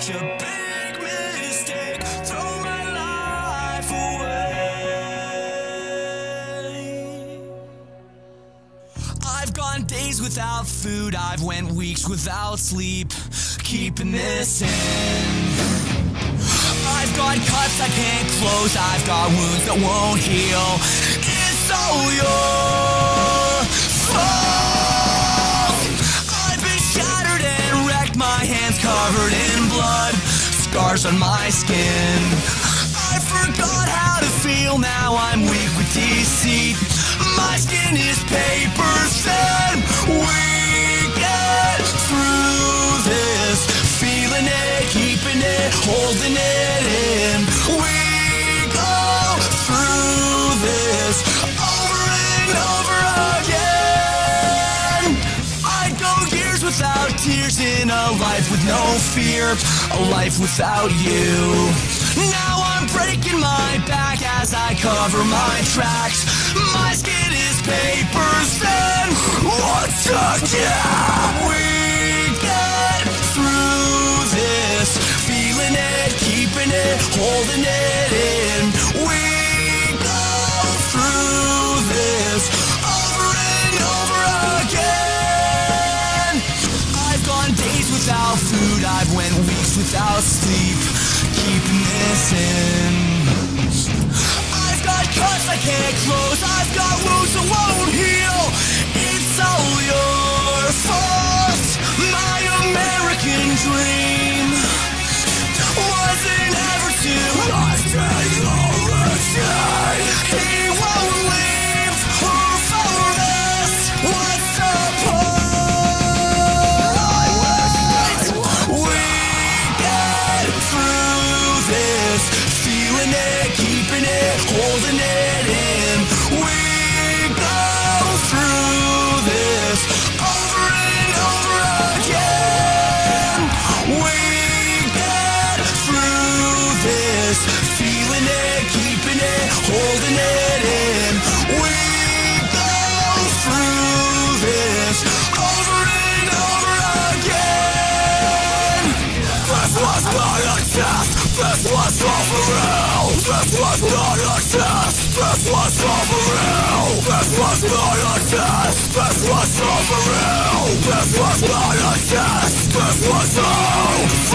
such a big mistake. Throw my life away. I've gone days without food, I've went weeks without sleep, keeping this in. I've got cuts I can't close, I've got wounds that won't heal. It's all your fault. I've been shattered and wrecked, my hands covered in blood, scars on my skin. I forgot how to feel, now I'm weak with deceit. My skin is paper thin. We get through this, feeling it, keeping it, holding it in. We go through this over and over again. I'd go years without tears in a life with no fear, a life without you. Now I'm breaking my back as I cover my tracks. My skin is paper thin. Once again, we get through this, feeling it, keeping it, holding it in. We go through this over and over again. I've gone days without food, I've went weeks without sleep, keeping this in. I've got cuts I can't close, I've got wounds that won't heal. It's all your fault. My American dream wasn't ever to stay origin. He won't leave her for this. What's the point? We get through this, feeling it, keeping it, holding it in. We go through this over and over again. We get through this, feeling it, keeping it, holding it in. We go through this over and over again. This was not a test, this was all for real. This was not a test, this was all for real. This was not a test, this was all for real. This was not a test, this was all